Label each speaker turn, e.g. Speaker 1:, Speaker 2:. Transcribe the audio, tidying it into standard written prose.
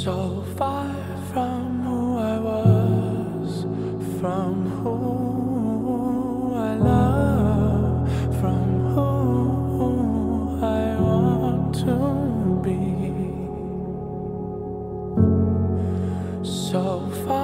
Speaker 1: So far from who I was, from who I love, from who I want to be. So far